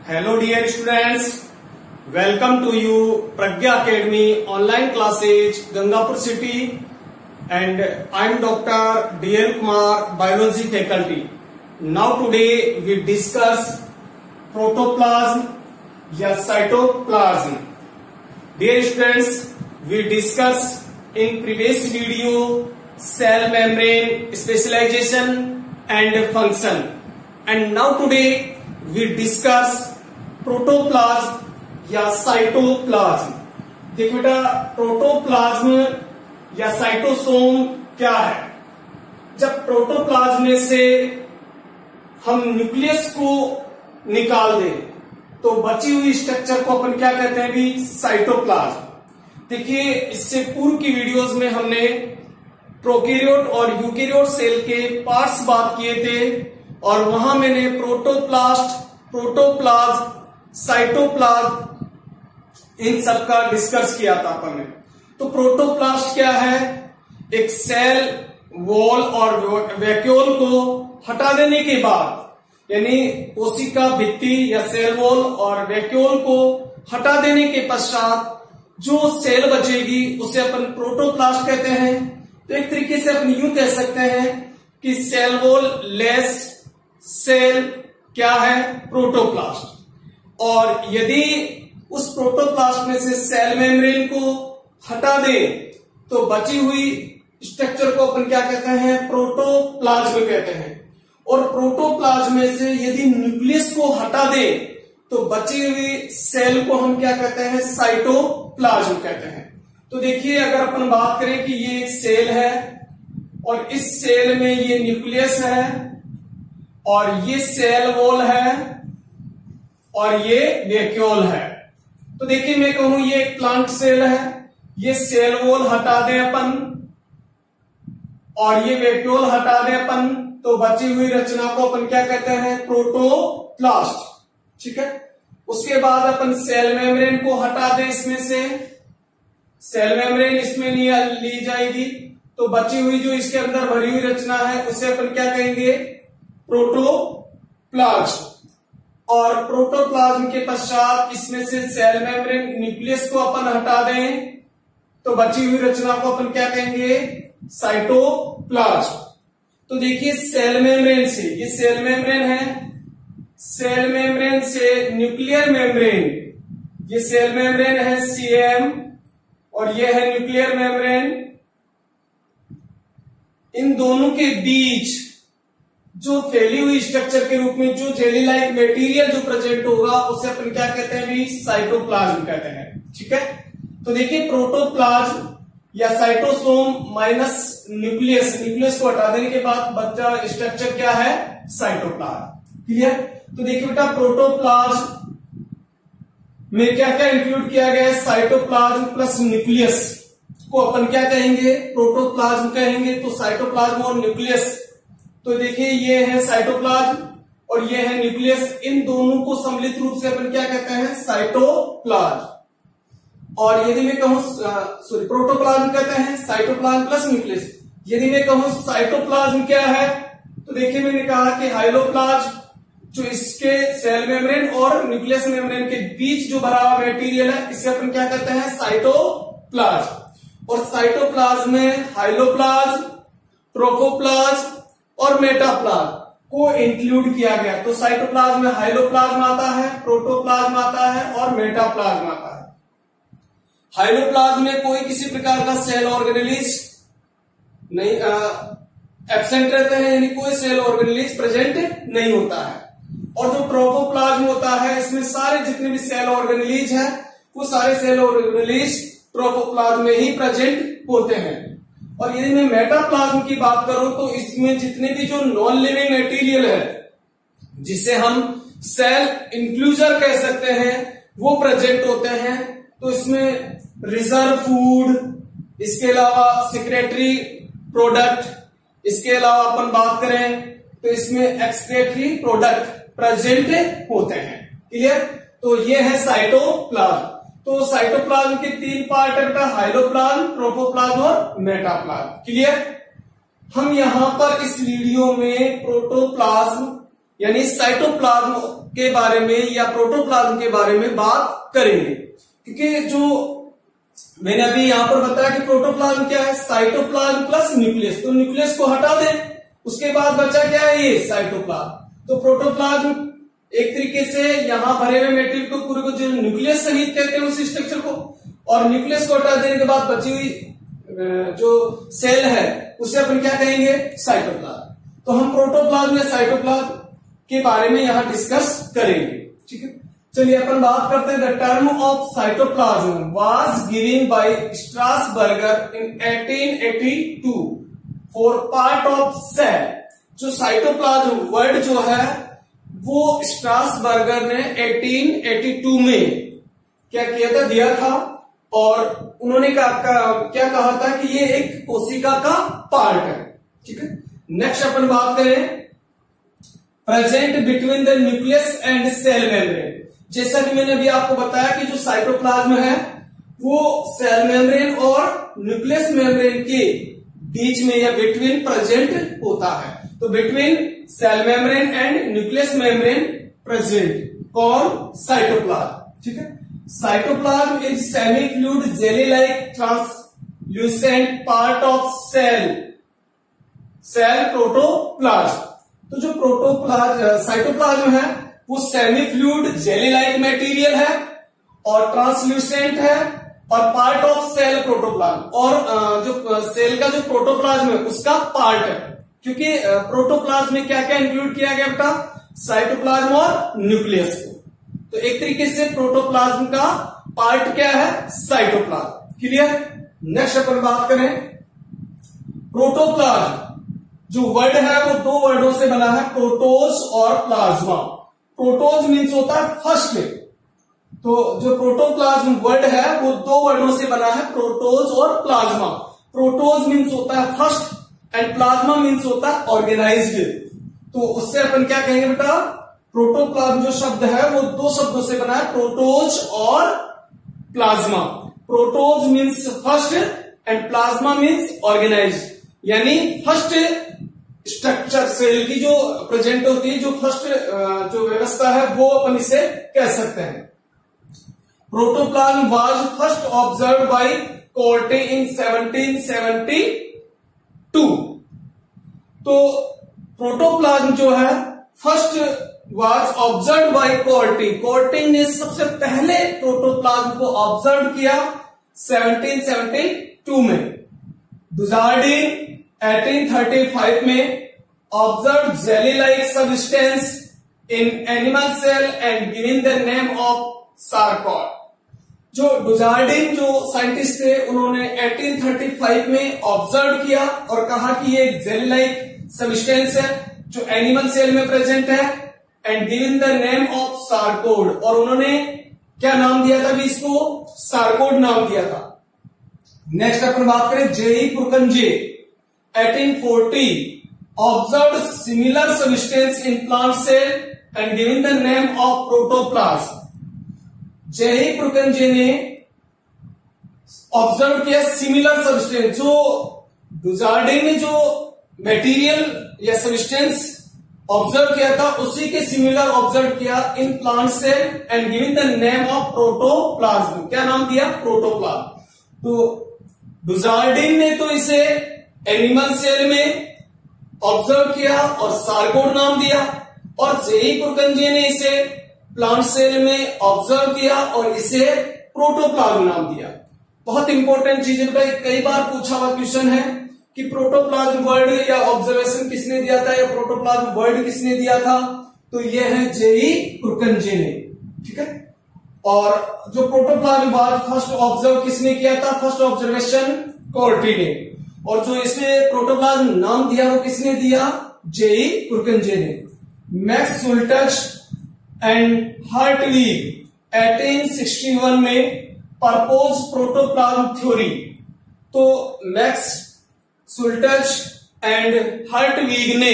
Hello dear students, welcome to you Pragya Academy online classes Gangapur city and I am Dr. D.L. Kumar, biology faculty. Now today we discuss protoplasm या cytoplasm. Dear students, we discussed in previous video cell membrane specialization and function, and now today we discuss protoplasm या cytoplasm. देखो बेटा, protoplasm या साइटोसोम क्या है. जब protoplasm में से हम न्यूक्लियस को निकाल दें तो बची हुई स्ट्रक्चर को अपन क्या कहते हैं भी, साइटोप्लाज्म. देखिए, इससे पूर्व की वीडियोस में हमने प्रोकैरियोट और यूकैरियोट सेल के पार्ट्स बात किए थे और वहां मैंने प्रोटोप्लास्ट, प्रोटोप्लाज्म, साइटोप्लाज्म इन सब का डिस्कस किया था अपन ने. तो प्रोटोप्लास्ट क्या है? एक सेल वॉल और वैक्यूल को हटा देने के बाद, यानी कोशिका भित्ति या सेल वॉल और वैक्यूल को हटा देने के पश्चात जो सेल बचेगी उसे अपन प्रोटोप्लास्ट कहते हैं. तो एक तरीके से अपन यूं कह सकते हैं कि सेल वॉल लेस सेल क्या है, प्रोटोप्लास्ट. और यदि उस प्रोटोप्लास्ट में से सेल मेम्ब्रेन को हटा दें तो बची हुई स्ट्रक्चर को अपन क्या कहते हैं, प्रोटोप्लाज्म कहते हैं. और प्रोटोप्लाज्म में से यदि न्यूक्लियस को हटा दें तो बची हुई सेल को हम क्या कहते हैं, साइटोप्लाज्म कहते हैं. तो देखिए, अगर अपन बात करें कि ये एक सेल है और इस सेल में ये न्यूक्लियस है और ये सेल वॉल है और ये वैक्यूल है. तो देखिए, मैं कहूं ये एक प्लांट सेल है, ये सेल वॉल हटा दें अपन और ये वैक्यूल हटा दें अपन तो बची हुई रचना को अपन क्या कहते हैं, प्रोटोप्लास्ट. ठीक है. उसके बाद अपन सेल मेम्ब्रेन को हटा दें, इसमें से सेल मेम्ब्रेन इसमें ली जाएगी तो बची हुई जो इसके अंदर भरी हुई रचना है उसे अपन क्या कहेंगे, प्रोटोप्लास्ट. और प्रोटोप्लाज्म के पश्चात इसमें से सेल मेम्ब्रेन न्यूक्लियस को अपन हटा दें तो बची हुई रचना को अपन क्या कहेंगे, साइटोप्लाज्म. तो देखिए, सेल मेम्ब्रेन से, ये सेल मेम्ब्रेन है, सेल मेम्ब्रेन से न्यूक्लियर मेम्ब्रेन, ये सेल मेम्ब्रेन है सीएम और ये है न्यूक्लियर मेम्ब्रेन. इन दोनों के बीच जो फैली हुई स्ट्रक्चर के रूप में जो जेली लाइक मेटीरियल जो प्रेजेंट होगा उसे अपन क्या कहते हैं भी, साइटोप्लाज्म कहते हैं. ठीक है. तो देखिए, प्रोटोप्लाज्म या साइटोसोम माइनस न्यूक्लियस, न्यूक्लियस को हटा देने के बाद बचा स्ट्रक्चर क्या है, साइटोप्लाज्म. क्लियर. तो देखिए बेटा, प्रोटोप्लाज्म में क्या क्या इंक्लूड किया गया है, साइटोप्लाज्म प्लस न्यूक्लियस को अपन क्या कहेंगे, प्रोटोप्लाज्म कहेंगे. तो साइटोप्लाज्म और न्यूक्लियस, तो देखिए ये है साइटोप्लाज्म और ये है न्यूक्लियस, इन दोनों को सम्मिलित रूप से अपन क्या कहते हैं, साइटोप्लाज्म. और यदि मैं कहूं प्रोटोप्लाज्म कहते हैं साइटोप्लाज्म प्लस न्यूक्लियस. यदि मैं कहूं साइटोप्लाज्म क्या है, तो देखिए मैंने कहा कि हाइलोप्लाज्म जो इसके सेल मेम्ब्रेन और न्यूक्लियस मेम्ब्रेन के बीच जो भरा हुआ मेटीरियल है इसे अपन क्या कहते हैं, साइटोप्लाज्म. और साइटोप्लाज्म में हाइलोप्लाज्म, ट्रोफोप्लाज्म और मेटाप्लाज्म को इंक्लूड किया गया. तो साइटोप्लाज्म में हाइलोप्लाज्म आता है, प्रोटोप्लाज्म आता है और मेटाप्लाज्म आता है. हाइलोप्लाज्म में कोई किसी प्रकार का सेल ऑर्गेनेलिज नहीं एब्सेंट रहते हैं, यानी कोई सेल ऑर्गेनेलिज प्रेजेंट नहीं होता है. और जो ट्रोफोप्लाज्म होता है इसमें सारे जितने भी सेल ऑर्गेनेलिज है वो सारे सेल ऑर्गेनेलिज ट्रोफोप्लाज्म में ही प्रेजेंट होते हैं. और यदि मैं मेटाप्लाज्म की बात करूं तो इसमें जितने भी जो नॉन लिविंग मटेरियल है जिसे हम सेल इंक्लूजर कह सकते हैं वो प्रेजेंट होते हैं. तो इसमें रिजर्व फूड, इसके अलावा सेक्रेटरी प्रोडक्ट, इसके अलावा अपन बात करें तो इसमें एक्सक्रेटरी प्रोडक्ट प्रेजेंट होते हैं. क्लियर. तो ये है साइटोप्लाज्म. तो साइटोप्लाज्म के तीन पार्ट है बेटा, हाइलोप्लाज्म, ट्रोफोप्लाज्म और मेटाप्लाज्म. क्लियर. हम यहां पर इस वीडियो में प्रोटोप्लाज्म यानी साइटोप्लाज्म के बारे में या प्रोटोप्लाज्म के बारे में बात करेंगे। क्योंकि जो मैंने अभी यहां पर बताया कि प्रोटोप्लाज्म क्या है, साइटोप्लाज्म प्लस न्यूक्लियस, तो न्यूक्लियस को हटा दें, उसके बाद बचा क्या है, ये साइटोप्लाज्म। तो प्रोटोप्लाज्म एक तरीके से यहां भरे हुए मेटेरियल को पूरे को जो न्यूक्लियस सहित कहते हैं उस स्ट्रक्चर को, और न्यूक्लियस को हटा देने के बाद बची हुई जो सेल है उसे अपन क्या कहेंगे, साइटोप्लाज्म। तो हम प्रोटोप्लाज्म या साइटोप्लाज्म के बारे में यहां डिस्कस करेंगे। ठीक है, चलिए अपन बात करते हैं। The term of cytoplasm was given by Strasburger in 1882 for part of cell. जो साइटोप्लाज्म वर्ड जो है वो स्ट्रासबर्गर ने 1882 में क्या किया था, दिया था, और उन्होंने क्या कहा था कि ये एक कोशिका का पार्ट है। ठीक है, नेक्स्ट अपन बात करें present between the nucleus and cell membrane. जैसा कि मैंने अभी आपको बताया कि जो साइटोप्लाज्म है वो सेल मेम्ब्रेन और न्यूक्लियस मेम्ब्रेन के बीच में या बिटवीन प्रेजेंट होता है। तो between cell membrane and nucleus membrane present, कौन, साइटोप्लाज्म। ठीक है, cytoplasm is semi fluid jelly like translucent part of cell protoplasm. तो जो साइटोप्लाज्म है वो semi fluid jelly like material है और ट्रांसल्यूसेंट है और पार्ट ऑफ सेल प्रोटोप्लाज्म, और जो सेल का जो प्रोटोप्लाज्म है उसका पार्ट है। क्योंकि प्रोटोप्लाज्म में क्या क्या इंक्लूड किया गया बेटा, साइटोप्लाज्म और न्यूक्लियस को। तो एक तरीके से प्रोटोप्लाज्म का पार्ट क्या है, साइटोप्लाज्म। क्लियर। नेक्स्ट अपन बात करें प्रोटोप्लाज्म। जो वर्ड है वो दो वर्डों से बना है, प्रोटोज और प्लाज्मा। प्रोटोज मीन्स होता है फर्स्ट, तो जो प्रोटोप्लाज्म वर्ड है वो दो वर्डों से बना है, प्रोटोज और प्लाज्मा। प्रोटोज मीन्स होता है फर्स्ट एंड प्लाज्मा मीन्स होता है ऑर्गेनाइज्ड। तो उससे अपन क्या कहेंगे बेटा, प्रोटोप्लाज्म जो शब्द है वो दो शब्दों से बना है, प्रोटोज और plasma. Protos means first and plasma means organised, यानी फर्स्ट स्ट्रक्चर सेल की जो प्रेजेंट होती है, जो फर्स्ट जो व्यवस्था है वो अपन इसे कह सकते हैं। Protoplasm was first observe by Corti in 1772। तो प्रोटोप्लाज्म जो है first was observe by Corti. Corti ने सबसे पहले प्रोटोप्लाज्म को ऑब्जर्व किया 1772 में। डुजार्डिन 1835 में observe jelly like substance in animal cell and given the name of sarcode. जो डुजार्डिन जो साइंटिस्ट थे उन्होंने 1835 में ऑब्जर्व किया और कहा कि ये जेली लाइक सब्सटेंस है जो एनिमल सेल में प्रेजेंट है, and given the name of sarcode, और उन्होंने क्या नाम दिया था, भी इसको सार्कोड नाम दिया था। नेक्स्ट अपन बात करें JE Purkinje 1840 observed similar substance in plant cell and given the name of protoplasm। JE Purkinje ने ऑब्जर्व किया सिमिलर सब्सटेंस, जो डुजार्डिन ने जो मटेरियल या सब्सटेंस ऑब्जर्व किया था उसी के सिमिलर ऑब्जर्व किया in plant cell and given the name of protoplasm. क्या नाम दिया, प्रोटोप्लाज्म। तो डुजार्डिन ने तो इसे एनिमल सेल में ऑब्जर्व किया और सार्कोड नाम दिया, और जेई पुरकंजे ने इसे प्लांट सेल में ऑब्जर्व किया और इसे प्रोटोप्लाज्म नाम दिया। बहुत इंपॉर्टेंट चीज है, कई बार पूछा हुआ क्वेश्चन है कि प्रोटोप्लाज्म वर्ड या ऑब्जर्वेशन किसने दिया था या प्रोटोप्लाज्म वर्ड किसने दिया था, तो यह है जेई पुरकंजे ने। ठीक है, और जो प्रोटोप्लाज्म वर्ड फर्स्ट ऑब्जर्व किसने किया था, फर्स्ट ऑब्जर्वेशन कोर्टी ने, और जो इसे प्रोटोप्लाज्म नाम दिया वो किसने दिया, जेई पुरकंजे ने। मैक्स सुल्टज एंड हर्टविग 1861 में प्रपोज प्रोटोप्लाज्म थ्योरी। तो मैक्स सुल्टज एंड हर्टविग ने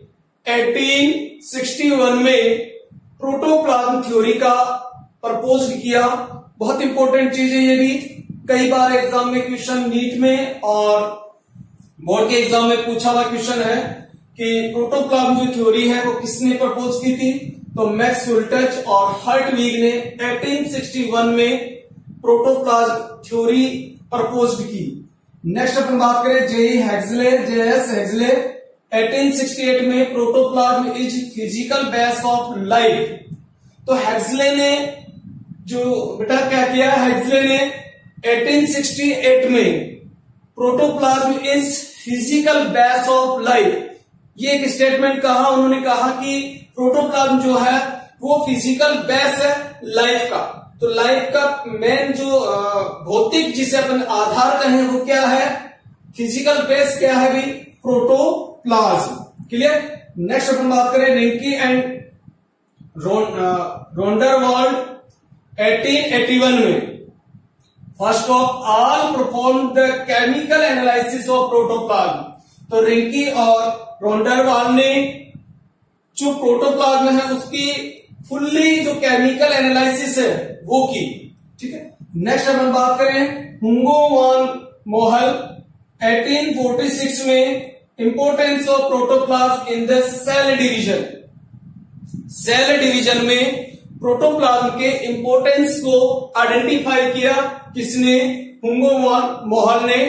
1861 में प्रोटोप्लाज्म थ्योरी का प्रपोज किया। बहुत इंपॉर्टेंट चीज है ये भी, कई बार एग्जाम में क्वेश्चन नीट में और बोर्ड के एग्जाम में पूछा हुआ क्वेश्चन है कि प्रोटोप्लाज्म जो थ्योरी है वो किसने प्रपोज की थी, तो मैक्स वुल्टज और हर्टविग ने 1861 में प्रोटोप्लाज्म थ्योरी प्रपोज्ड की। नेक्स्ट अपन बात करें जेएस हेक्सले 1868 में protoplasm is physical base of life. तो हेक्सले ने जो बेटा क्या किया, हेक्सले ने 1868 में protoplasm is physical base of life ये एक स्टेटमेंट कहा। उन्होंने कहा कि प्रोटोप्लाज्म जो है वो फिजिकल बेस है लाइफ का। तो लाइफ का मेन जो भौतिक जिसे अपन आधार कहें वो क्या है, फिजिकल बेस क्या है भी, प्रोटोप्लाज्म। क्लियर। नेक्स्ट अपन बात करें रिंकी एंड रोंडरवाल्ड 1881 में first of all perform the chemical analysis of protoplasm. तो रिंकी और रोंडरवाल्ड ने जो प्रोटोप्लाज्म है उसकी फुल्ली जो केमिकल एनालिसिस है वो की। ठीक है। नेक्स्ट अपन बात करें हुंगो वान मोहल 1846 में importance of protoplasm in the cell division. Cell division में प्रोटोप्लाज्म के इंपोर्टेंस को आइडेंटिफाई किया किसने, हुंगो वान मोहल ने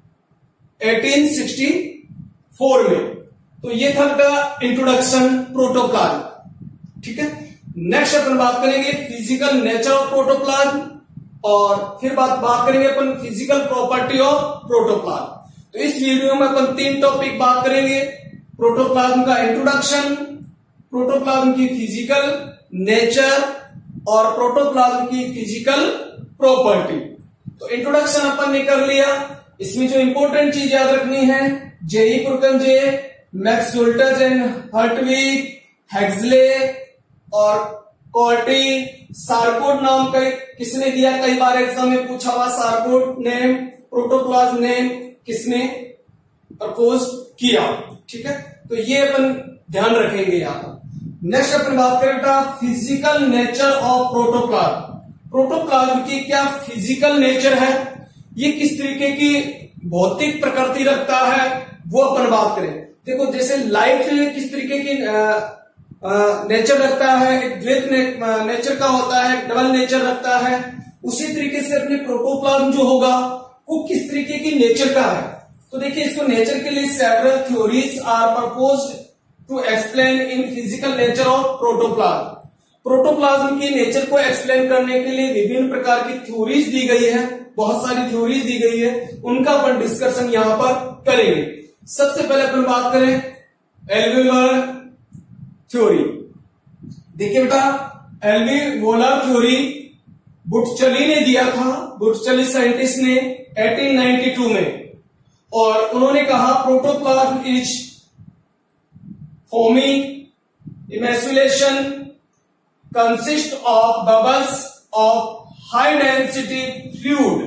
1864 में। तो ये था इंट्रोडक्शन प्रोटोप्लाज्म। ठीक है। नेक्स्ट अपन बात करेंगे फिजिकल नेचर ऑफ प्रोटोप्लाज्म और फिर बात करेंगे अपन फिजिकल प्रॉपर्टी ऑफ प्रोटोप्लाज्म। तो इस वीडियो में अपन 3 टॉपिक बात करेंगे, प्रोटोप्लाज्म का इंट्रोडक्शन, प्रोटोप्लाज्म की फिजिकल नेचर और प्रोटोप्लाज्म की फिजिकल प्रॉपर्टी। तो इंट्रोडक्शन अपन ने कर लिया। इसमें जो इंपॉर्टेंट चीज याद रखनी है, J E Purkinje, Max Schultze and Hertwig, Huxley और कॉर्टी, सारकोट नाम का किसने दिया, कई बार एग्जाम में पूछा हुआ सारकोट नेम, प्रोटोप्लाज्म नेम किसने प्रपोज किया। ठीक है। तो ये अपन ध्यान रखेंगे यहां पर। नेक्स्ट अपन बात करें बेटा physical nature of protoplasm. Protoplasm की क्या फिजिकल नेचर है, ये किस तरीके की भौतिक प्रकृति रखता है वो अपन बात करें। देखो जैसे लाइट किस तरीके की नेचर रखता है, एक द्वैत नेचर का होता है, डबल नेचर रखता है, उसी तरीके से अपने प्रोटोप्लाज्म जो होगा वो किस तरीके की नेचर का है। तो देखिए इसको नेचर के लिए several theories are proposed to explain in physical nature of protoplasm. Protoplasm की नेचर को एक्सप्लेन करने के लिए विभिन्न प्रकार की थ्योरीज दी गई है, बहुत सारी थ्योरीज दी गई है, उनका अपन डिस्कशन यहां पर करेंगे। सबसे पहले अपन बात करें एल्वियोलर थ्योरी। देखिए बेटा एल्वियोलर थ्योरी बुटचली ने दिया था, बुटचली साइंटिस्ट ने 1892 में, और उन्होंने कहा protoplasm is forming emulsion consist of bubbles of high density fluid.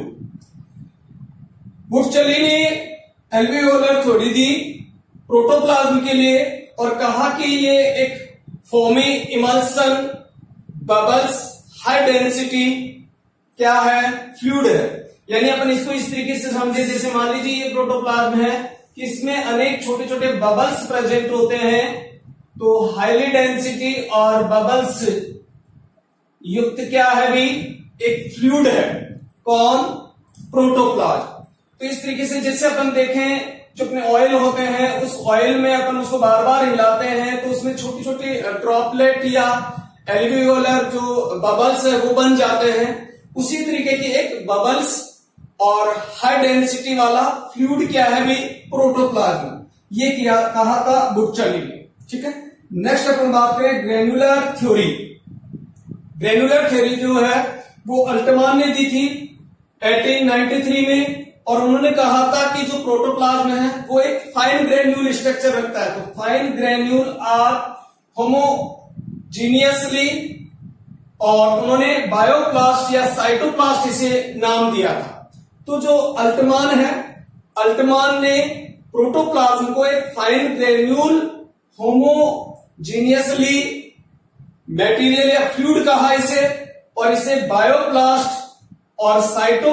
Butschli ने एल्वियोलर थ्योरी दी प्रोटोप्लाज्म के लिए और कहा कि ये एक forming emulsion bubbles high density क्या है, फ्लूइड है। यानी अपन इसको इस तरीके से समझे, जैसे मान लीजिए ये प्रोटोप्लाज्म है कि इसमें अनेक छोटे छोटे बबल्स प्रेजेंट होते हैं, तो हाईली डेंसिटी और बबल्स युक्त क्या है भी, एक फ्लूइड है। कौन, प्रोटोप्लाज्म। तो इस तरीके से जैसे अपन देखें जो अपने ऑयल होते हैं, उस ऑयल में अपन उसको बार बार हिलाते हैं तो उसमें छोटी छोटी ड्रॉपलेट या एल्वियोलर जो बबल्स है वो बन जाते हैं। उसी तरीके की एक बबल्स और हाई डेंसिटी वाला फ्लूइड क्या है भी, प्रोटोप्लाज्म। ये किया कहा था बुटचली ने। ठीक है। नेक्स्ट अपन बात करें ग्रेनुलर थ्योरी। ग्रेनुलर थ्योरी जो है वो अल्टमान ने दी थी 1893 में, और उन्होंने कहा था कि जो प्रोटोप्लाज्म है वो एक फाइन ग्रेन्यूल स्ट्रक्चर रखता है। तो फाइन ग्रेन्यूल आर होमोजीनियसली, और उन्होंने बायोप्लास्ट या साइटोप्लास्ट इसे नाम दिया था। तो जो अल्टमान है, अल्टमान ने प्रोटोप्लाज्म को एक फाइन ग्रेन्यूल होमोजीनियसली मटेरियल या फ्लूइड कहा इसे, और इसे बायोप्लास्ट और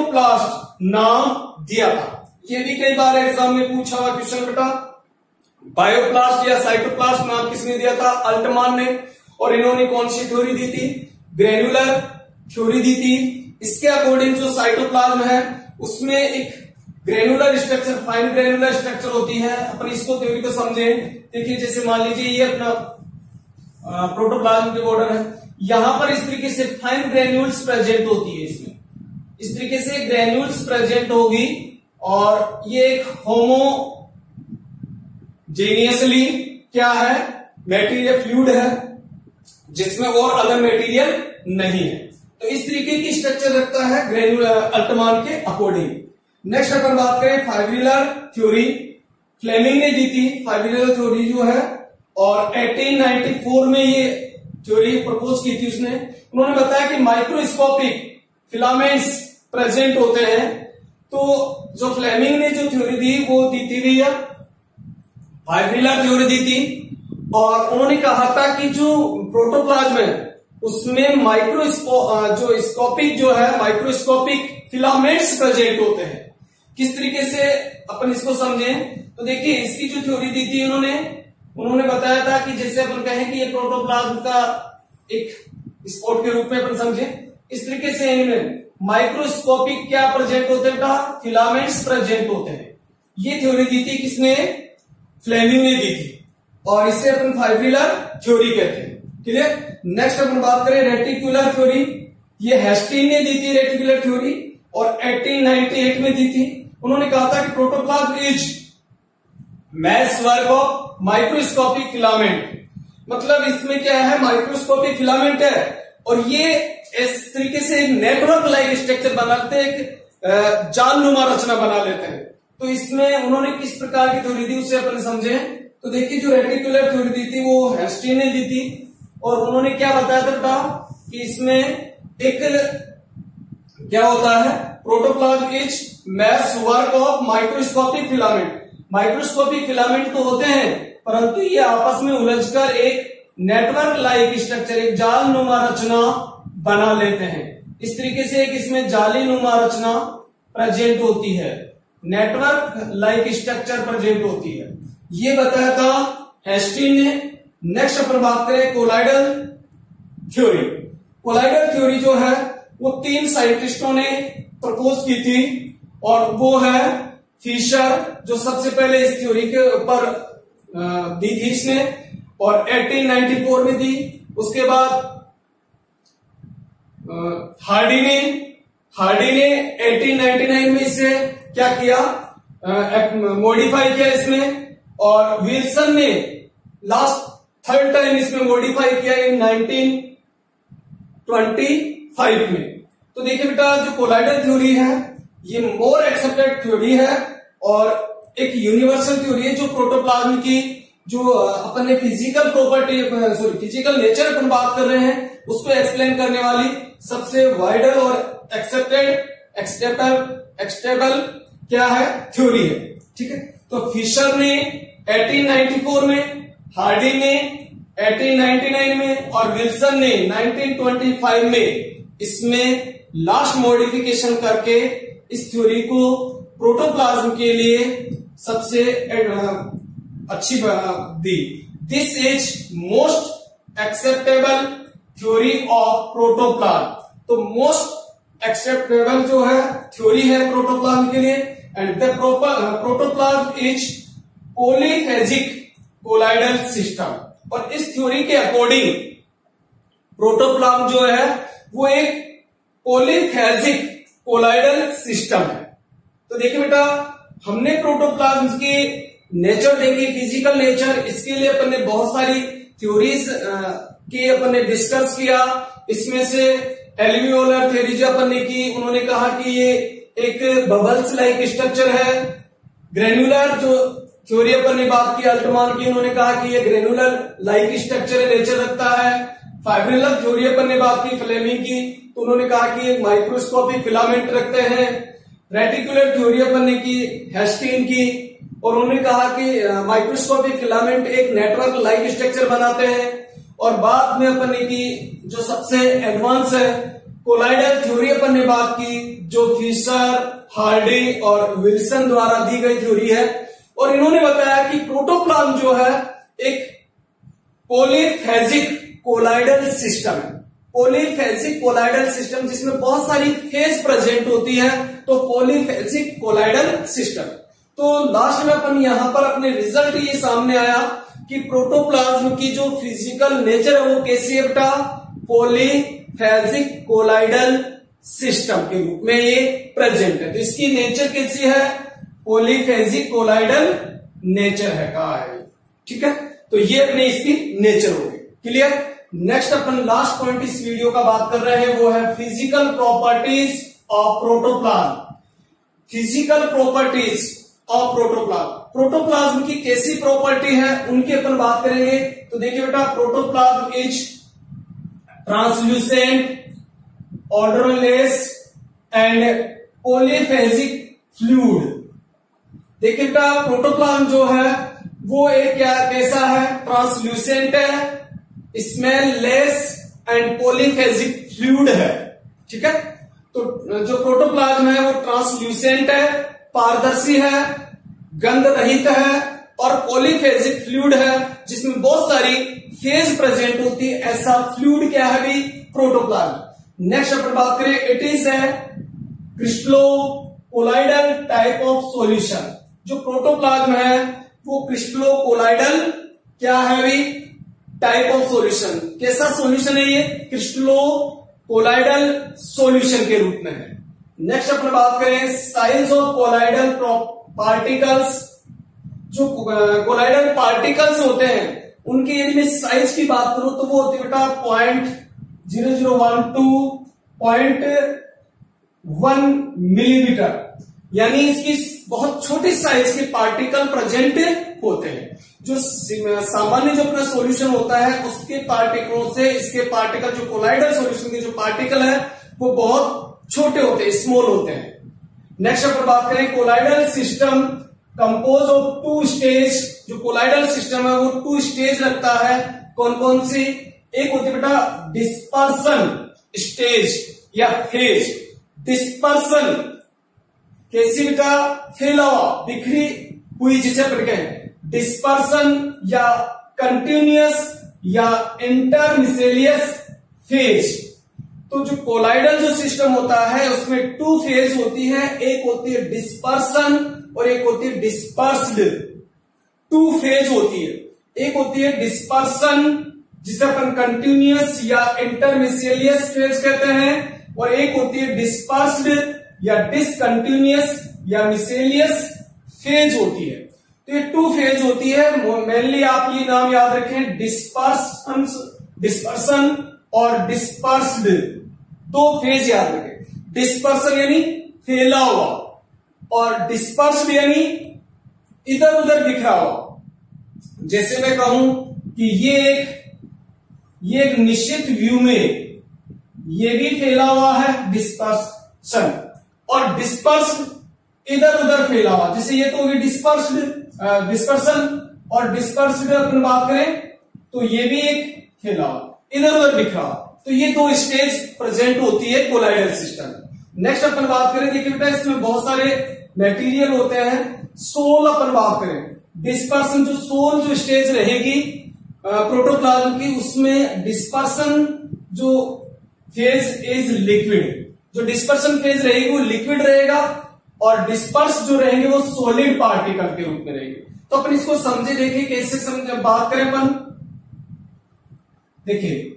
साइटोप्लास्ट नाम दिया था। ये भी कई बार एग्जाम में पूछा हुआ क्वेश्चन बेटा। बायोप्लास्ट या साइटोप्लास्ट नाम किसने दिया था? अल्टमान ने। और इन्होंने कौन सी थ्योरी दी थी? ग्रेन्युलर थ्योरी दी थी। इसके अकॉर्डिंग जो साइटोप्लाज्म है उसमें एक granular structure, fine granular structure होती है। अपन इसको थ्योरी को समझे। देखिए जैसे मान लीजिए ये अपना प्रोटोप्लाज्म के बॉर्डर है, यहां पर इस तरीके से फाइन ग्रेन्यूल्स प्रेजेंट होती है। इसमें इस तरीके से ग्रेन्यूल्स प्रेजेंट होगी और ये एक होमोजेनियसली क्या है? मेटीरियल फ्लूइड है जिसमें और अदर मेटीरियल नहीं है। तो इस तरीके की स्ट्रक्चर रखता है ग्रेन्युलर अल्टमान के अकॉर्डिंग। नेक्स्ट अपन बात करें फाइब्रिलर थ्योरी। फ्लेमिंग ने दी थी फाइब्रिलर थ्योरी जो है, और 1894 में ये थ्योरी प्रपोज की थी उसने। उन्होंने बताया कि माइक्रोस्कोपिक फिलामेंट्स प्रेजेंट होते हैं। तो जो फ्लेमिंग ने जो थ्योरी दी वो दी थी भैया फाइब्रिलर थ्योरी दी थी, और उन्होंने कहा था कि जो प्रोटोप्लाज्म है उसमें माइक्रोस्कोपिक फिलामेंट्स प्रेजेंट होते हैं। किस तरीके से अपन इसको समझें? तो देखिए इसकी जो थ्योरी दी थी उन्होंने बताया था कि जैसे अपन कहें कि ये प्रोटोप्लाज्म का एक स्पॉट के रूप में अपन समझें, इस तरीके से इनमें माइक्रोस्कोपिक क्या प्रेजेंट होते हैं? फिलामेंट्स प्रेजेंट होते हैं। ये थ्योरी दी थी किसने? फ्लेमिंग ने दी थी, और इसे अपन फाइब्रिलर थ्योरी कहते हैं। क्लियर? नेक्स्ट अपन बात करें रेटिकुलर थ्योरी। ये हेस्टिन ने दी थी रेटिकुलर थ्योरी, और 1898 में दी थी। उन्होंने कहा था कि protoplasm is mesh work of microscopic filament. मतलब इसमें क्या है? माइक्रोस्कोपिक फिलामेंट है, और ये इस तरीके से एक नेटवर्क लाइक स्ट्रक्चर बनाते हैं, एक जाननुमा रचना बना लेते हैं। तो इसमें उन्होंने किस प्रकार की थ्योरी दी उससे अपन समझे। तो देखिए जो रेटिकुलर थ्योरी दी थी वो हेस्टिन ने दी थी, और उन्होंने क्या बताया था कि इसमें एक क्या होता है? Protoplasm is mesh work of microscopic filament. Microscopic filament तो होते हैं, परंतु ये आपस में उलझकर एक नेटवर्क लाइक स्ट्रक्चर, एक जालनुमा रचना बना लेते हैं। इस तरीके से एक इसमें जालीनुमा रचना प्रेजेंट होती है, नेटवर्क लाइक स्ट्रक्चर प्रेजेंट होती है। ये बताया था हेस्टिन ने। नेक्स्ट अपन बात करें कोलाइडल थ्योरी। कोलाइडल थ्योरी जो है वो 3 साइंटिस्टों ने प्रपोज की थी, और वो है फिशर जो सबसे पहले इस थ्योरी के ऊपर दी थी इसने, और 1894 में दी। उसके बाद हार्डी ने 1899 में इसे क्या किया? मॉडिफाई किया इसमें, और विल्सन ने लास्ट थर्ड टाइम इसमें मॉडिफाई किया इन 1925 में। तो देखिए बेटा जो कोलाइडल थ्योरी है ये मोर एक्सेप्टेड थ्योरी है, और एक यूनिवर्सल थ्योरी है जो प्रोटोप्लाज्म की जो अपन ने फिजिकल प्रॉपर्टी फिजिकल नेचर अपन बात कर रहे हैं उसको एक्सप्लेन करने वाली सबसे वाइडर और एक्सेप्टेबल क्या है? थ्योरी है। ठीक है, तो फिशर ने 1894 में, हार्डी ने 1899 में, और विल्सन ने 1925 में इसमें लास्ट मॉडिफिकेशन करके इस थ्योरी को प्रोटोप्लाज्म के लिए सबसे अच्छी दी। This is most acceptable theory of protoplasm. तो मोस्ट एक्सेप्टेबल जो है थ्योरी है प्रोटोप्लाज्म के लिए, and the protoplasm is polyphasic colloidal system. और इस थ्योरी के अकॉर्डिंग प्रोटोप्लाज्म जो है वो एक पॉलीफेजिक कोलाइडल सिस्टम है। तो देखिए बेटा हमने प्रोटोप्लाज्म की नेचर देखी, फिजिकल नेचर, इसके लिए अपन ने बहुत सारी थ्योरीज की अपन ने डिस्कस किया। इसमें से एल्वियोलर थ्योरी जो अपन ने की, उन्होंने कहा कि ये एक बबल्स लाइक स्ट्रक्चर है। ग्रेन्युलर जो थ्योरी अपन ने बात की अल्टमान की, उन्होंने कहा कि ये ग्रेन्युलर लाइक स्ट्रक्चर नेचर रखता है। फाइब्रिलर थ्योरी अपन ने बात की फ्लेमिंग की, तो उन्होंने कहा कि ये माइक्रोस्कोपिक फिलामेंट रखते हैं। रेटिकुलर थ्योरी अपन ने की हेस्टिन की, और उन्होंने कहा कि माइक्रोस्कोपिक फिलामेंट एक नेटवर्क लाइक स्ट्रक्चर बनाते हैं। और बाद में अपन ने की जो सबसे एडवांस है कोलाइडल थ्योरी अपन ने बात की, जो फिशर, हार्डी और विल्सन द्वारा दी गई थ्योरी है। और इन्होंने बताया कि प्रोटोप्लाज्म जो है एक पॉलीफेजिक कोलाइडल सिस्टम है। पॉलीफेजिक कोलाइडल सिस्टम जिसमें बहुत सारी फेज प्रेजेंट होती है, तो पॉलीफेजिक कोलाइडल सिस्टम। तो लास्ट में अपन यहां पर अपने रिजल्ट ये सामने आया कि प्रोटोप्लाज्म की जो फिजिकल नेचर है वो कैसी है बेटा, पॉलीफेजिक कोलाइडल सिस्टम के रूप में ये प्रेजेंट है। तो इसकी नेचर कैसी है, पॉलीफेजिक कोलाइडल नेचर है, कहा है, ठीक है। तो ये अपने इसकी नेचर होगी, क्लियर। नेक्स्ट अपन लास्ट पॉइंट इस वीडियो का बात कर रहे हैं वो है physical properties of protoplasm. Physical properties of protoplasm, protoplasm की कैसी प्रॉपर्टी है उनकी अपन बात करेंगे। तो देखिए बेटा, protoplasm is translucent, odourless and polyphasic fluid. देखिए बेटा, प्रोटोप्लाज्म जो है वो एक क्या कैसा है, ट्रांसल्यूसेंट है, स्मेललेस एंड पॉलीफेजिक फ्लूइड है, ठीक है। तो जो प्रोटोप्लाज्म है वो ट्रांसल्यूसेंट है, पारदर्शी है, गंध रहित है और पॉलीफेजिक फ्लूइड है जिसमें बहुत सारी फेज प्रेजेंट होती है। ऐसा फ्लूइड क्या है भी, प्रोटोप्लाज्म। नेक्स्ट अपन बात करें, इट इज है crystallo colloidal type of solution. जो प्रोटोप्लाज्म है वो क्रिस्टलो कोलाइडल क्या है भी, टाइप ऑफ सॉल्यूशन। कैसा सॉल्यूशन है ये, क्रिस्टलो कोलाइडल सॉल्यूशन के रूप में है। नेक्स्ट अपन बात करें साइज ऑफ कोलाइडल पार्टिकल्स। जो कोलाइडल पार्टिकल्स होते हैं उनके यदि मैं साइज की बात करूं तो वो होती है बेटा 0.0012 0.1 मिलीमीटर, यानी इसकी बहुत छोटी साइज के पार्टिकल प्रेजेंट होते हैं। जो सामान्य जो अपना सॉल्यूशन होता है उसके पार्टिकलों से इसके पार्टिकल, जो कोलाइडल सॉल्यूशन के जो पार्टिकल है वो बहुत छोटे होते हैं, स्मॉल होते हैं। नेक्स्ट अपन बात करें colloidal system compose of 2 stage. जो कोलाइडल सिस्टम है वो 2 स्टेज रखता है। कौन कौन सी, एक होती है बेटा डिस्पर्सन स्टेज या फेज। डिस्पर्सन कैसी बेटा, फैला हुआ, बिखरी हुई जिसे अपन कहें डिस्पर्सन, या कंटिन्यूअस या इंटरमिसेलियस फेज। तो जो कोलाइडल जो सिस्टम होता है उसमें 2 फेज होती है, एक होती है डिस्पर्सन और एक होती है डिस्पर्स्ड। 2 फेज होती है, एक होती है डिस्पर्सन जिसे अपन कंटिन्यूअस या इंटरमिसेलियस फेज कहते हैं, और एक होती है डिस्पर्स्ड या डिसकंटिन्यूअस या मिसेलियस फेज होती है। तो ये 2 फेज होती है। मेनली आप ये नाम याद रखें, डिस्पर्सन और डिस्पर्स्ड, 2 फेज याद रखें। डिस्पर्सन यानी फैला हुआ और डिस्पर्स्ड यानी इधर उधर बिखरा हुआ। जैसे मैं कहूं कि ये एक निश्चित व्यू में ये भी फैला हुआ है डिस्पर्सन, और डिस्पर्स्ड इधर उधर फैला हुआ, जैसे ये तो होगी डिस्पर्सन, और डिस्पर्स्ड अपन बात करें तो ये भी एक फैला हुआ, इधर उधर बिखरा। तो ये 2 स्टेज प्रेजेंट होती है कोलाइडल सिस्टम। नेक्स्ट अपन बात करें, देखिए बेटा इसमें बहुत सारे मटेरियल होते हैं। सोल अपन बात करें, डिस्पर्सन जो सोल जो स्टेज रहेगी प्रोटोप्लाज्म की, उसमें डिस्पर्सन जो फेज इज लिक्विड। जो डिस्पर्सन फेज रहेगी वो लिक्विड रहेगा और डिस्पर्स जो रहेंगे वो सॉलिड पार्टिकल के रूप में रहेंगे। तो अपन इसको समझे, देखिए कैसे समझे बात करें अपन। देखिए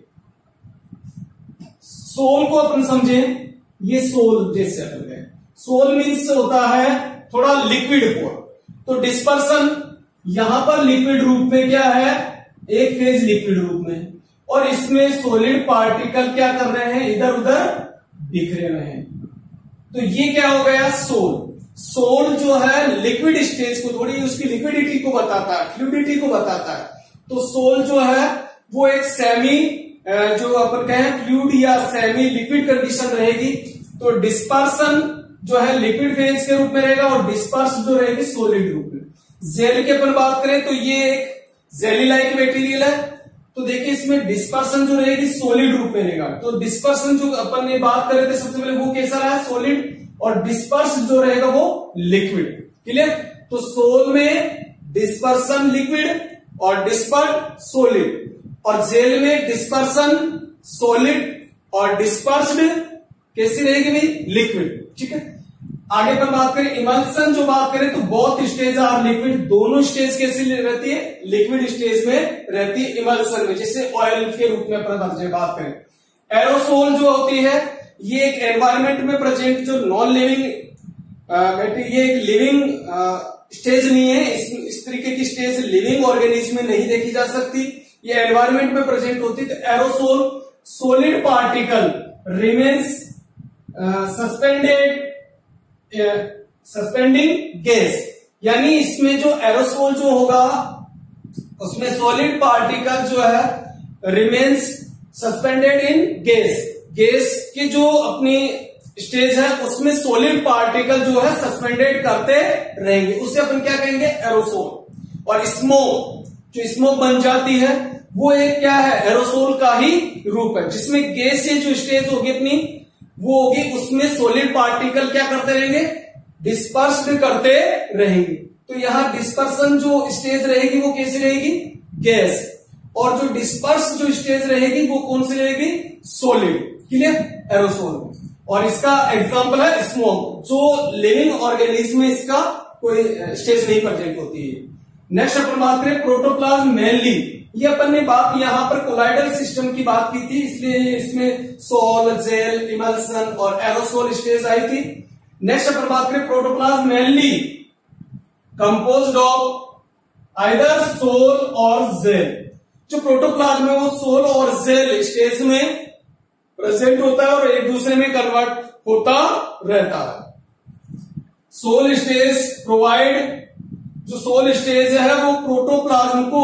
सोल को अपन समझे, ये सोल जैसे अपन है, सोल मीन्स होता है थोड़ा लिक्विड फॉर्म। तो डिस्पर्सन यहां पर लिक्विड रूप में क्या है, एक फेज लिक्विड रूप में, और इसमें सॉलिड पार्टिकल क्या कर रहे हैं, इधर उधर बिखरे हुए हैं। तो ये क्या हो गया, सोल। सोल जो है लिक्विड स्टेज को, थोड़ी उसकी लिक्विडिटी को बताता है, फ्लूइडिटी को बताता है। तो सोल जो है वो एक सेमी, जो अपन कहें फ्लूइड या सेमी लिक्विड कंडीशन रहेगी। तो डिस्पर्सन जो है लिक्विड फेज के रूप में रहेगा और डिस्पर्स जो रहेगी सॉलिड रूप में। जेल की अपन बात करें तो ये एक जेली लाइक मटेरियल है। तो देखिए इसमें डिस्पर्सन जो रहेगी सॉलिड रूप में रहेगा। तो डिस्पर्सन जो अपन ने बात करे थे सबसे पहले वो कैसा रहा, सॉलिड, और डिस्पर्स जो रहेगा वो लिक्विड। क्लियर। तो सोल में डिस्पर्सन लिक्विड और डिस्पर्ड सॉलिड, और जेल में डिस्पर्सन सॉलिड और डिस्पर्स्ड कैसी रहेगी भाई, लिक्विड। ठीक है, आगे पर बात करें इमल्सन, जो बात करें तो बोथ स्टेज आर लिक्विड, दोनों स्टेज कैसी रहती है, लिक्विड स्टेज में रहती है इमल्सन में, जैसे ऑयल के रूप में अपन बात करें। एरोसोल जो होती है ये एक एनवायरमेंट में प्रेजेंट जो नॉन लिविंग ये एक लिविंग स्टेज नहीं है, इस तरीके की स्टेज लिविंग ऑर्गेनिज्म में नहीं देखी जा सकती, ये एनवायरमेंट में प्रेजेंट होती है। तो aerosol solid particle remains suspending gas, यानी इसमें जो एरोसोल जो होगा उसमें सॉलिड पार्टिकल जो है remains suspended in gas, gas की जो अपनी स्टेज है उसमें सॉलिड पार्टिकल जो है सस्पेंडेड करते रहेंगे, उसे अपन क्या कहेंगे, एरोसोल। और स्मोक, जो स्मोक बन जाती है वो एक क्या है, एरोसोल का ही रूप है, जिसमें गैस से जो स्टेज होगी अपनी वो होगी, उसमें सॉलिड पार्टिकल क्या करते रहेंगे, डिस्पर्स्ड करते रहेंगे। तो यहां डिस्पर्सन जो स्टेज रहेगी वो कैसी रहेगी, गैस, और जो डिस्पर्स जो स्टेज रहेगी वो कौन सी रहेगी, सॉलिड। Clear, aerosol. और इसका एग्जांपल है स्मोक, जो लिविंग ऑर्गेनिज्म में इसका कोई स्टेज नहीं प्रेजेंट होती है। नेक्स्ट अपन बात करें प्रोटोप्लाज्म मेनली, ये अपन ने बात यहां पर कोलाइडल सिस्टम की बात की थी, इसलिए इसमें सोल, जेल, इमल्सन और एरोसोल स्टेज आई थी। नेक्स्ट अपन बात करें protoplasm mainly composed of either sol और जेल, जो प्रोटोप्लाज्म है वो सोल और जेल स्टेज में प्रेजेंट होता है और एक दूसरे में कन्वर्ट होता रहता है। सोल स्टेज प्रोवाइड, जो सोल स्टेज है वो प्रोटोप्लाज्म को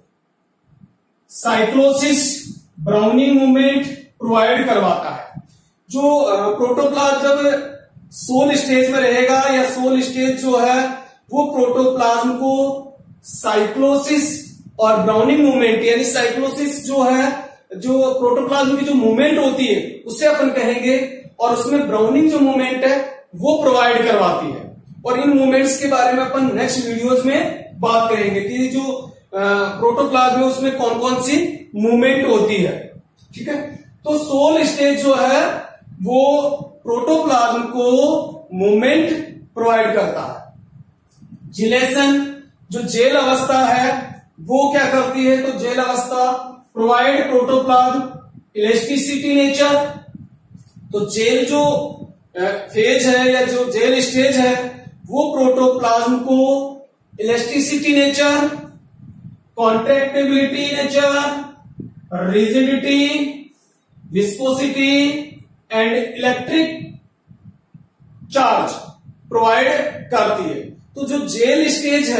साइक्लोसिस ब्राउनिंग मूवमेंट प्रोवाइड करवाता है। जो प्रोटोप्लाज्म जब सोल स्टेज में रहेगा या सोल स्टेज जो है वो प्रोटोप्लाज्म को साइक्लोसिस और ब्राउनिंग मूवमेंट, यानी साइक्लोसिस जो है जो प्रोटोप्लाज्म की जो मूवमेंट होती है उसे अपन कहेंगे, और उसमें ब्राउनिंग जो मूवमेंट है वो प्रोवाइड करवाती है। और इन मूवमेंट्स के बारे में अपन नेक्स्ट वीडियोस में बात करेंगे कि जो प्रोटोप्लाज्म है उसमें कौन कौन सी मूवमेंट होती है। ठीक है, तो सोल स्टेज जो है वो प्रोटोप्लाज्म को मूवमेंट प्रोवाइड करता है। जिलेशन, जो जेल अवस्था है वो क्या करती है, तो जेल अवस्था प्रोवाइड प्रोटोप्लाज्म इलास्टिसिटी नेचर, तो जेल जो फेज है या जो जेल स्टेज है वो प्रोटोप्लाज्म को elasticity nature, contractibility nature, rigidity, viscosity and electric charge provide करती है। तो जो जेल स्टेज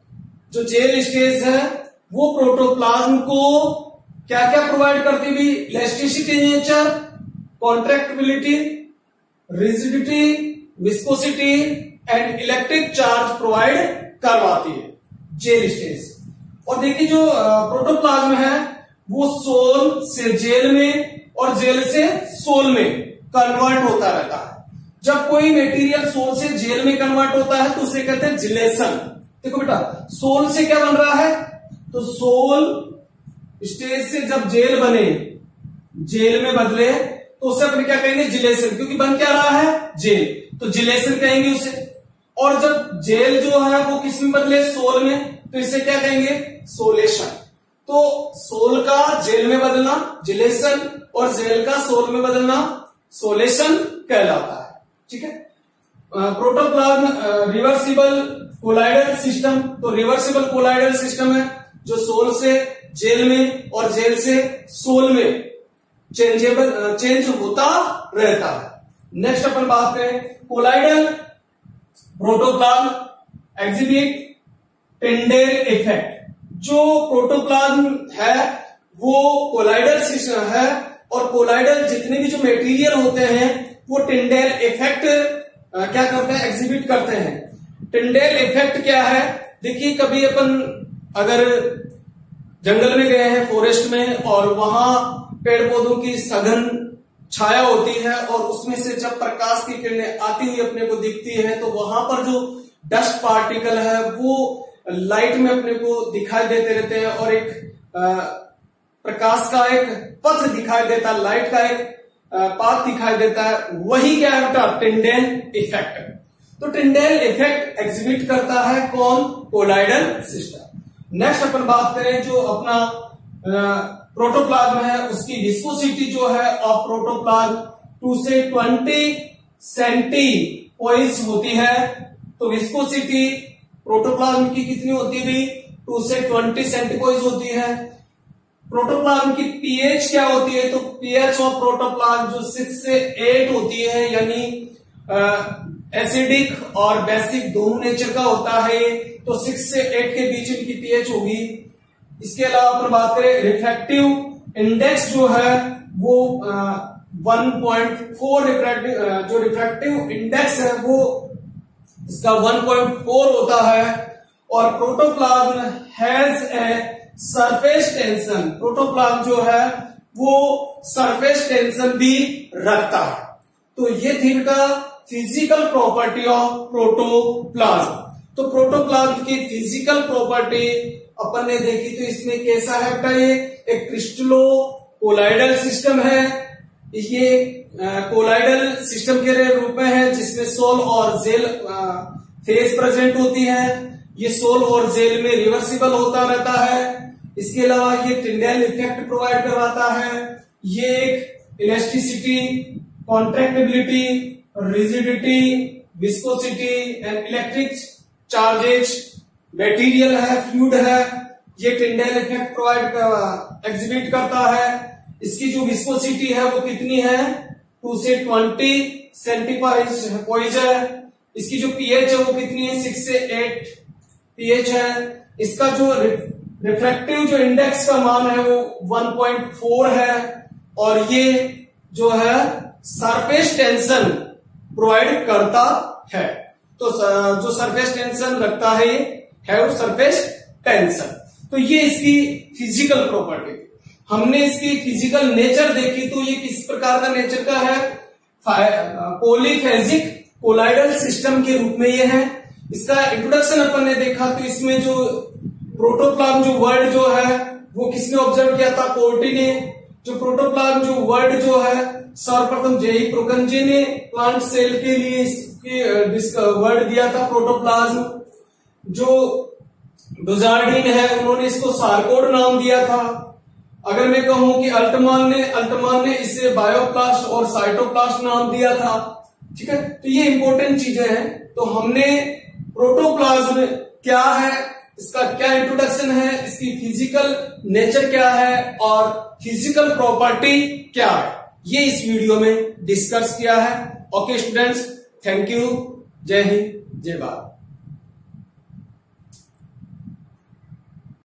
है वो प्रोटोप्लाज्म को क्या क्या प्रोवाइड करती है, elasticity nature, contractibility, rigidity, viscosity and electric charge provide करवाती है जेल स्टेज। और देखिए जो प्रोटोप्लाज्म है वो सोल से जेल में और जेल से सोल में कन्वर्ट होता रहता है। जब कोई मटेरियल सोल से जेल में कन्वर्ट होता है तो उसे कहते हैं जिलेशन। देखो बेटा, सोल से क्या बन रहा है, तो सोल स्टेज से जब जेल बने, जेल में बदले, तो उसे अपन क्या कहेंगे, जिलेशन, क्योंकि बन क्या रहा है, जेल, तो जिलेशन कहेंगे उसे। और जब जेल जो है वो किस में बदले, सोल में, तो इसे क्या कहेंगे, सोलेशन। तो सोल का जेल में बदलना जिलेशन और जेल का सोल में बदलना सोलेशन कहलाता है। ठीक है, प्रोटोप्लाज्म रिवर्सिबल कोलाइडल सिस्टम, तो रिवर्सिबल कोलाइडल सिस्टम है जो सोल से जेल में और जेल से सोल में चेंज होता रहता है। नेक्स्ट अपन बात करें colloidal protoplasm exhibit Tyndall effect. जो प्रोटोप्लाज्म है वो कोलाइडल सिस्टम है और कोलाइडल जितने भी जो मटेरियल होते हैं वो टिंडेल इफेक्ट क्या करते हैं, एग्जिबिट करते हैं। टिंडेल इफेक्ट क्या है, देखिए कभी अपन अगर जंगल में गए हैं, फॉरेस्ट में, और वहां पेड़ पौधों की सघन छाया होती है और उसमें से जब प्रकाश की किरणें आती हुई अपने को दिखती है तो वहां पर जो डस्ट पार्टिकल है वो लाइट में अपने को दिखाई देते रहते हैं और एक प्रकाश का एक पथ दिखाई देता है, लाइट का एक पाथ दिखाई देता है, वही क्या है टिंडेल इफेक्ट। तो टिंडेल इफेक्ट एग्जिबिट करता है कौन? Colloidal system. नेक्स्ट अपन बात करें जो अपना प्रोटोप्लाज्म है उसकी विस्कोसिटी जो है ऑफ प्रोटोप्लाज्म 2 से 20 सेंटीपोइज होती है। तो विस्कोसिटी प्रोटोप्लाज्म की कितनी होती है भाई? 2 से 20 सेंटीपोइज होती है। प्रोटोप्लाज्म की पीएच क्या होती है? तो पीएच ऑफ प्रोटोप्लाज्म जो 6 से 8 होती है, यानी एसिडिक और बेसिक दोनों नेचर का होता है। तो 6 से 8 के बीच इनकी पीएच होगी। इसके अलावा अपन बात करें रिफ्रैक्टिव इंडेक्स जो है वो 1.4 जो रिफ्रैक्टिव इंडेक्स है वो इसका 1.4 होता है। और protoplasm has a surface tension, protoplasm जो है वो सरफेस टेंशन भी रखता है। तो ये थी बेटा फिजिकल प्रॉपर्टी ऑफ प्रोटोप्लाज्म। तो प्रोटोप्लाज्म की फिजिकल प्रॉपर्टी अपन ने देखी, तो इसमें कैसा है बेटा? ये एक क्रिस्टलो कोलाइडल सिस्टम है। ये कोलाइडल सिस्टम के रूप में है जिसमें सोल और जेल फेज प्रेजेंट होती है। ये सोल और जेल में रिवर्सिबल होता रहता है। इसके अलावा ये टिंडेल इफेक्ट प्रोवाइड करवाता है। ये एक elasticity, contractibility, rigidity, viscosity and electric charges material है, फ्लूइड है, ये टिंडेल इफेक्ट प्रोवाइड एग्जिबिट करता है। इसकी जो विस्कोसिटी है वो कितनी है? 2 से 20 सेंटीपोइज है। इसकी जो पीएच है वो कितनी है? 6 से 8 पीएच है। इसका जो रिफ्रैक्टिव जो इंडेक्स का मान है वो 1.4 है। और ये जो है सरफेस टेंशन प्रोवाइड करता है। तो जो सरफेस टेंशन रखता है ये वो सरफेस टेंशन। तो ये इसकी फिजिकल प्रॉपर्टी। हमने इसकी फिजिकल नेचर देखी, तो ये किस प्रकार का नेचर का है? पॉलीफेजिक कोलाइडल सिस्टम के रूप में ये है। इसका इंट्रोडक्शन अपन ने देखा, तो इसमें जो प्रोटोप्लाज्म जो वर्ड जो है वो किसने ऑब्जर्व किया था? कोर्टी ने। जो प्रोटोप्लाज्म जो वर्ड जो है सर्वप्रथम जेई प्रोकंजे ने प्लांट सेल के लिए इसकी वर्ड दिया था प्रोटोप्लाज्म। जो डुजार्डिन है उन्होंने इसको सार्कोड नाम दिया था। अगर मैं कहूं कि अल्टमान ने इसे बायोप्लास्ट और साइटोप्लास्ट नाम दिया था। ठीक है, तो ये इंपॉर्टेंट चीजें हैं। तो हमने प्रोटोप्लाज्म क्या है, इसका क्या इंट्रोडक्शन है, इसकी फिजिकल नेचर क्या है और फिजिकल प्रॉपर्टी क्या है, ये इस वीडियो में डिस्कस किया है। Okay students, thank you. जय हिंद, जय भारत।